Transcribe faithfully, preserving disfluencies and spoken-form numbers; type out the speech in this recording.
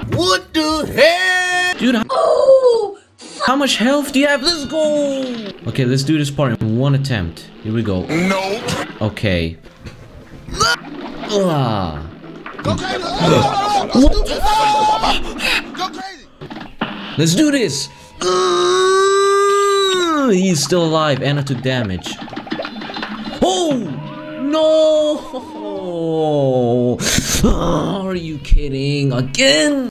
What the hell? Dude, how, Oh! how much health do you have? Let's go! Okay, let's do this part in one attempt. Here we go. Nope. Okay. Ah. Go crazy. Go crazy. Let's do this! Uh, he's still alive. Anna took damage. Oh! No! Are you kidding? Again?